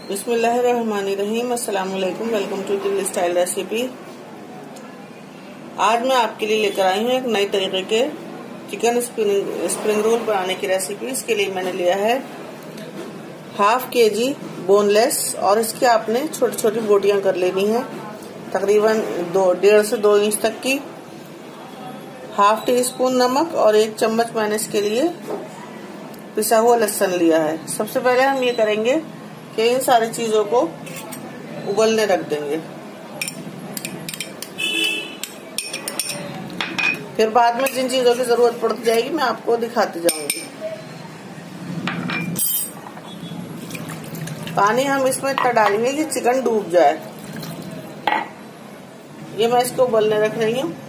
बिस्मिल्लाहिर्रहमानिर्रहीम। अस्सलाम वालेकुम। Welcome to Delhi style recipe. आज मैं आपके लिए लेकर आई हूँ एक नई तरीके के चिकन स्प्रिंग रोल बनाने की रेसिपी। इसके लिए मैंने लिया है हाफ केजी बोनलेस और इसकी आपने छोटी छोटी बोटियां कर लेनी है, तकरीबन 1.5 से 2 इंच तक की। हाफ टी स्पून नमक और 1 चम्मच मैंने इसके लिए पिसा हुआ लहसुन लिया है। सबसे पहले हम ये करेंगे कि इन सारी चीजों को उबलने रख देंगे, फिर बाद में जिन चीजों की जरूरत पड़ जाएगी मैं आपको दिखाती जाऊंगी। पानी हम इसमें इतना डालेंगे कि चिकन डूब जाए। ये मैं इसको उबलने रख रही हूँ।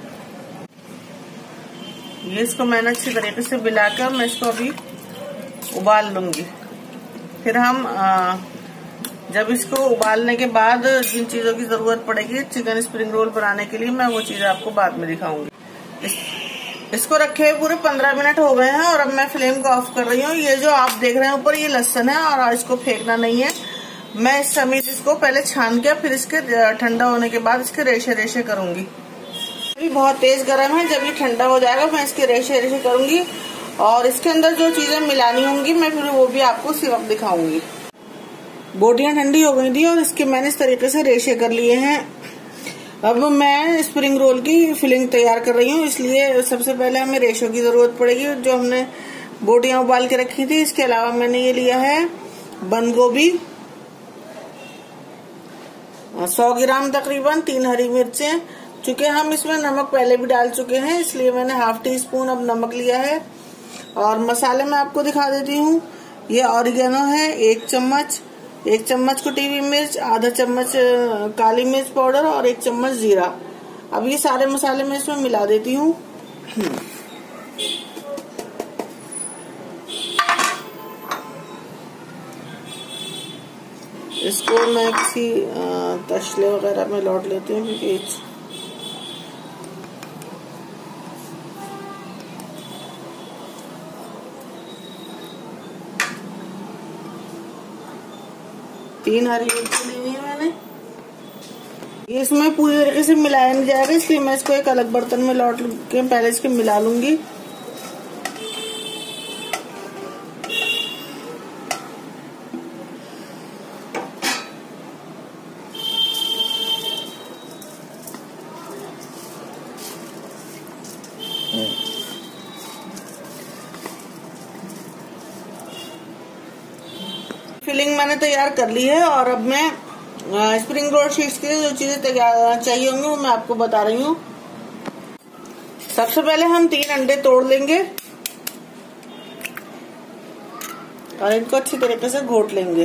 ये इसको मैंने अच्छी तरीके से मिलाकर मैं इसको अभी उबाल लूंगी। फिर हम जब इसको उबालने के बाद जिन चीजों की जरूरत पड़ेगी चिकन स्प्रिंग रोल बनाने के लिए मैं वो चीजें आपको बाद में दिखाऊंगी। इसको रखे हुए पूरे 15 मिनट हो गए हैं और अब मैं फ्लेम को ऑफ कर रही हूँ। ये जो आप देख रहे हैं ऊपर ये लहसुन है और इसको फेंकना नहीं है। मैं इस समय इसको पहले छान के फिर इसके ठंडा होने के बाद इसके रेशे रेशे करूंगी। अभी बहुत तेज गर्म है, जब ये ठंडा हो जाएगा मैं इसके रेशे रेशे करूंगी और इसके अंदर जो चीजें मिलानी होंगी मैं फिर वो भी आपको उसी वक्त दिखाऊंगी। बोटियां ठंडी हो गई थी और इसके मैंने इस तरीके से रेशे कर लिए हैं। अब मैं स्प्रिंग रोल की फिलिंग तैयार कर रही हूँ, इसलिए सबसे पहले हमें रेशों की जरूरत पड़ेगी जो हमने बोटियां उबाल के रखी थी। इसके अलावा मैंने ये लिया है बंद गोभी 100 ग्राम, तकरीबन 3 हरी मिर्चें। चूंकि हम इसमें नमक पहले भी डाल चुके हैं इसलिए मैंने हाफ टी स्पून अब नमक लिया है। और मसाले मैं आपको दिखा देती हूँ। ये ऑरिगेनो है 1 चम्मच, 1 चम्मच कुटी हुई मिर्च, आधा चम्मच काली मिर्च पाउडर और 1 चम्मच जीरा। अब ये सारे मसाले मैं इसमें मिला देती हूँ। इसको मैं किसी तसले वगैरह में लौट लेती हूँ क्योंकि 3 हरी मिर्ची ली है मैंने। ये इसमें पूरी तरीके से मिलाया नहीं जाएगा इसलिए मैं इसको एक अलग बर्तन में लौट के पहले इसके मिला लूंगी। फिलिंग मैंने तैयार कर ली है और अब मैं स्प्रिंग रोल शीट्स के जो चीजें तैयार चाहिए होंगी वो मैं आपको बता रही हूँ। सबसे पहले हम 3 अंडे तोड़ लेंगे और इनको अच्छी तरीके से घोट लेंगे।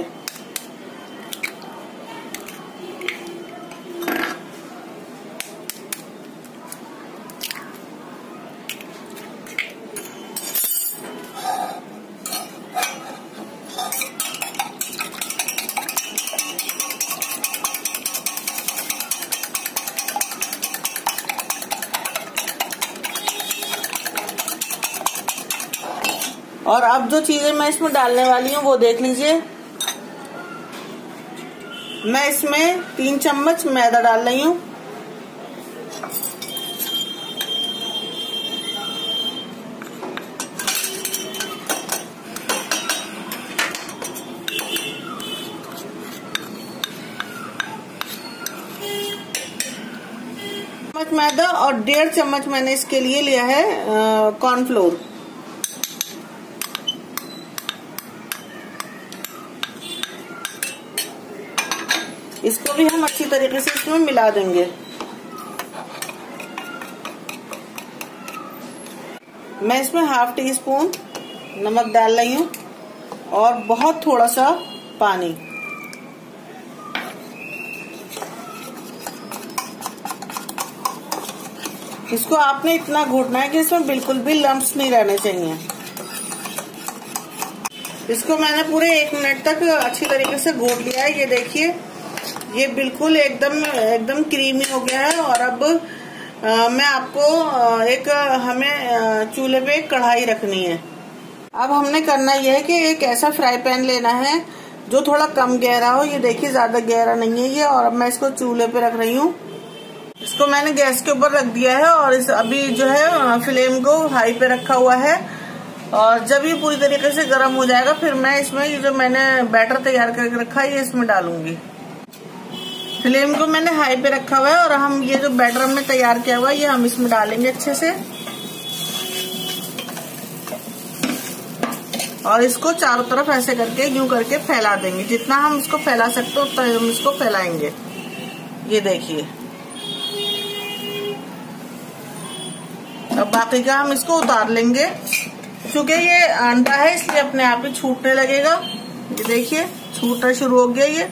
और अब जो चीजें मैं इसमें डालने वाली हूँ वो देख लीजिए। मैं इसमें 3 चम्मच मैदा डाल रही हूँ। चम्मच मैदा और 1.5 चम्मच मैंने इसके लिए लिया है कॉर्नफ्लोर। इसको भी हम अच्छी तरीके से इसमें मिला देंगे। मैं इसमें हाफ टी स्पून नमक डाल रही हूँ और बहुत थोड़ा सा पानी। इसको आपने इतना घोटना है कि इसमें बिल्कुल भी लम्प्स नहीं रहने चाहिए। इसको मैंने पूरे 1 मिनट तक अच्छी तरीके से घोट लिया है। ये देखिए ये बिल्कुल एकदम क्रीमी हो गया है। और अब मैं आपको हमें चूल्हे पे एक कढ़ाई रखनी है। अब हमने करना यह है कि एक ऐसा फ्राई पैन लेना है जो थोड़ा कम गहरा हो। ये देखिए ज्यादा गहरा नहीं है ये। और अब मैं इसको चूल्हे पे रख रही हूँ। इसको मैंने गैस के ऊपर रख दिया है और अभी जो है फ्लेम को हाई पे रखा हुआ है। और जब ये पूरी तरीके से गर्म हो जाएगा फिर मैं इसमें ये जो मैंने बैटर तैयार करके रखा है ये इसमें डालूंगी। फ्लेम को मैंने हाई पे रखा हुआ है और हम ये जो बैटर हमने तैयार किया हुआ है ये हम इसमें डालेंगे अच्छे से। और इसको चारों तरफ ऐसे करके यूं करके फैला देंगे। जितना हम इसको फैला सकते हो उतना हम इसको फैलाएंगे। ये देखिए। अब बाकी का हम इसको उतार लेंगे। क्योंकि ये अंडा है इसलिए अपने आप ही छूटने लगेगा। ये देखिए छूटना शुरू हो गया ये।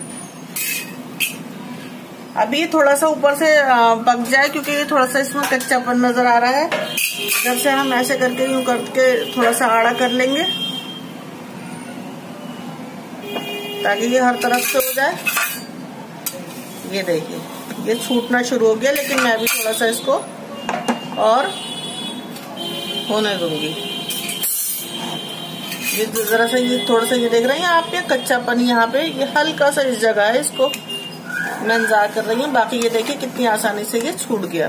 अभी थोड़ा सा ऊपर से पक जाए क्योंकि ये थोड़ा सा इसमें कच्चापन नजर आ रहा है। जब से हम ऐसे करके यूं करके थोड़ा सा आड़ा कर लेंगे ताकि ये हर तरफ से हो जाए। ये देखिए ये छूटना शुरू हो गया, लेकिन मैं भी थोड़ा सा इसको और होने दूंगी। ये जरा सा ये थोड़ा सा ये देख रहे हैं आप, ये कच्चापन यहाँ पे ये हल्का सा इस जगह है, इसको मैं इंतजार कर रही हूँ। बाकी ये देखिए कितनी आसानी से ये छूट गया।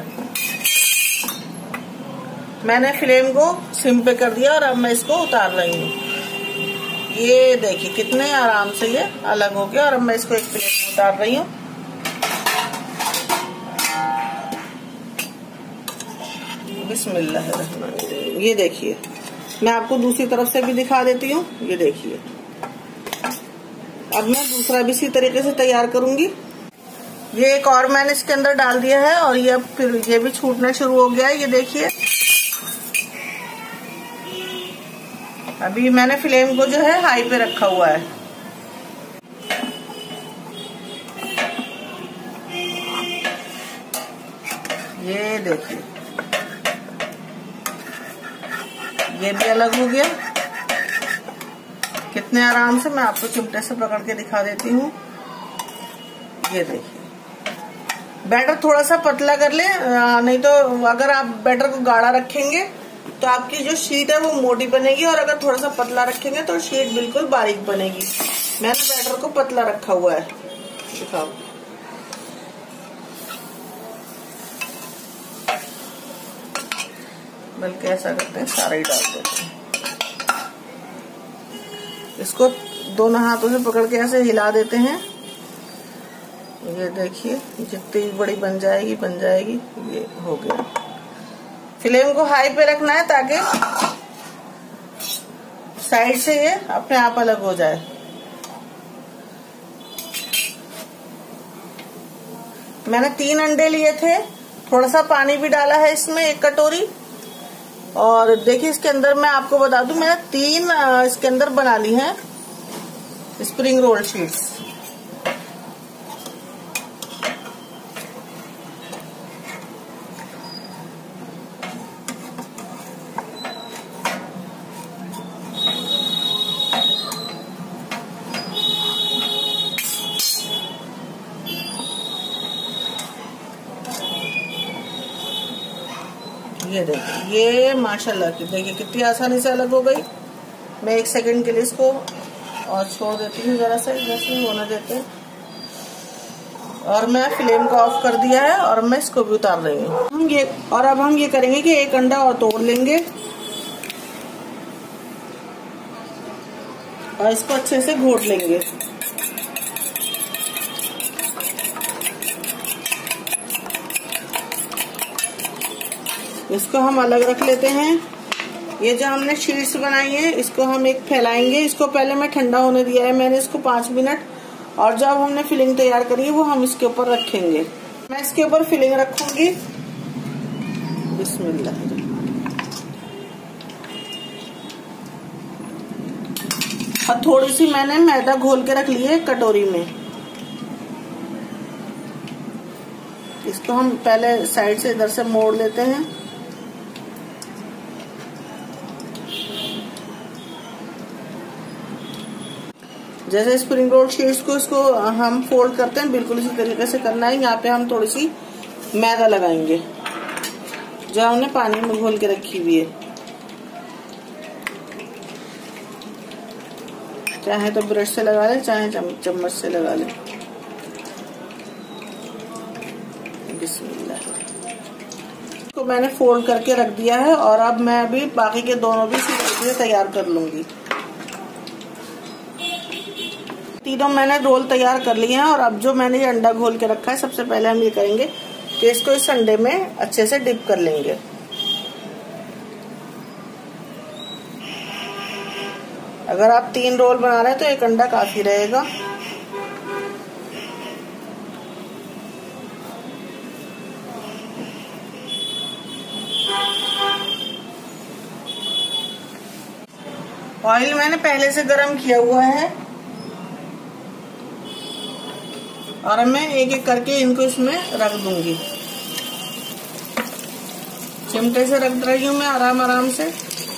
मैंने फ्लेम को सिम पे कर दिया और अब मैं इसको उतार रही हूँ। ये देखिए कितने आराम से ये अलग हो गया। और अब मैं इसको एक प्लेट में उतार रही हूँ। बिस्मिल्लाहिर्रहमानिर्रहीम। ये देखिए मैं आपको दूसरी तरफ से भी दिखा देती हूँ। ये देखिए अब मैं दूसरा भी इसी तरीके से तैयार करूंगी। ये एक और मैंने इसके अंदर डाल दिया है और ये फिर ये भी छूटना शुरू हो गया है। ये देखिए अभी मैंने फ्लेम को जो है हाई पे रखा हुआ है। ये देखिए ये भी अलग हो गया। कितने आराम से मैं आपको चिमटे से पकड़ के दिखा देती हूँ। ये देखिए बैटर थोड़ा सा पतला कर ले, नहीं तो अगर आप बैटर को गाढ़ा रखेंगे तो आपकी जो शीट है वो मोटी बनेगी और अगर थोड़ा सा पतला रखेंगे तो शीट बिल्कुल बारीक बनेगी। मैंने बैटर को पतला रखा हुआ है। दिखाओ बल्कि ऐसा करते हैं सारा ही डाल देते हैं। इसको दोनों हाथों से पकड़ के ऐसे हिला देते हैं। ये देखिए जितनी बड़ी बन जाएगी। ये हो गया। फ्लेम को हाई पे रखना है ताकि साइड से ये अपने आप अलग हो जाए। मैंने 3 अंडे लिए थे, थोड़ा सा पानी भी डाला है इसमें 1 कटोरी। और देखिए इसके अंदर मैं आपको बता दूं मैंने 3 इसके अंदर बना ली हैं स्प्रिंग रोल शीट्स। ये देखिए ये माशाल्लाह की देखिए कितनी आसानी से अलग हो गई। मैं 1 सेकंड के लिए इसको और छोड़ देती हूँ, जरा सा जैसे होने देते हैं। और मैं फ्लेम को ऑफ कर दिया है और मैं इसको भी उतार रही हूँ। अब हम ये करेंगे कि 1 अंडा और तोड़ लेंगे और इसको अच्छे से घोट लेंगे। इसको हम अलग रख लेते हैं। ये जो हमने शीट्स बनाई है इसको हम एक फैलाएंगे। इसको पहले मैं ठंडा होने दिया है मैंने इसको 5 मिनट। और जब हमने फिलिंग तैयार करी है वो हम इसके ऊपर रखेंगे। मैं इसके ऊपर फिलिंग रखूंगी। बिस्मिल्लाह। और थोड़ी सी मैंने मैदा घोल के रख ली है कटोरी में। इसको हम पहले साइड से इधर से मोड़ लेते हैं। जैसे स्प्रिंग रोल शीट्स को इसको हम फोल्ड करते हैं बिल्कुल इसी तरीके से करना है। यहाँ पे हम थोड़ी सी मैदा लगाएंगे जो हमने पानी में घोल के रखी हुई है। चाहे तो ब्रश से लगा लें, चाहे चम्मच से लगा लें। बिस्मिल्लाह। तो मैंने फोल्ड करके रख दिया है और अब मैं अभी बाकी के दोनों भी इसी तरीके से तैयार कर लूंगी। तीनों मैंने रोल तैयार कर लिए हैं और अब जो मैंने ये अंडा घोल के रखा है, सबसे पहले हम ये करेंगे कि इसको इस अंडे में अच्छे से डिप कर लेंगे। अगर आप 3 रोल बना रहे हैं तो 1 अंडा काफी रहेगा। ऑयल मैंने पहले से गरम किया हुआ है और मैं एक एक करके इनको इसमें रख दूंगी। चिमटे से रख रही हूँ मैं आराम आराम से।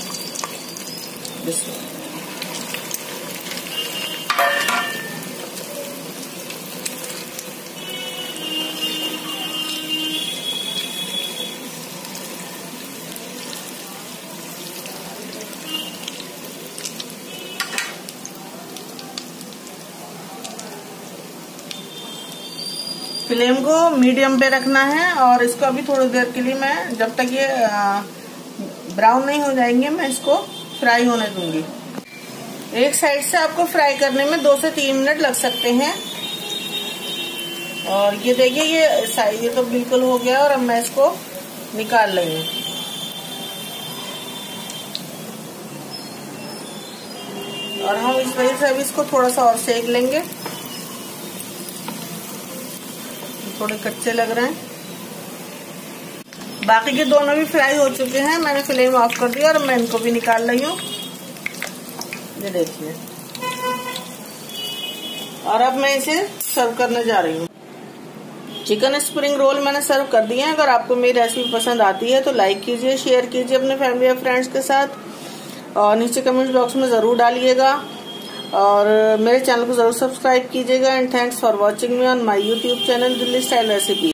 फ्लेम को मीडियम पे रखना है और इसको अभी थोड़ी देर के लिए मैं, जब तक ये ब्राउन नहीं हो जाएंगे, मैं इसको फ्राई होने दूंगी। एक साइड से आपको फ्राई करने में 2 से 3 मिनट लग सकते हैं। और ये देखिए ये तो बिल्कुल हो गया और अब मैं इसको निकाल रही हूँ। और हम इस वजह से अभी इसको थोड़ा सा और सेक लेंगे, थोड़े कच्चे लग रहे हैं। बाकी के दोनों भी फ्राई हो चुके हैं। मैंने फ्लेम ऑफ कर दिया और मैं इनको भी निकाल रही हूँ। ये देखिए, और अब मैं इसे सर्व करने जा रही हूँ। चिकन स्प्रिंग रोल मैंने सर्व कर दिए हैं। अगर आपको मेरी रेसिपी पसंद आती है तो लाइक कीजिए, शेयर कीजिए अपने फैमिली और फ्रेंड्स के साथ और नीचे कमेंट बॉक्स में जरूर डालिएगा और मेरे चैनल को जरूर सब्सक्राइब कीजिएगा। And thanks for watching me on my YouTube channel Delhi style recipe.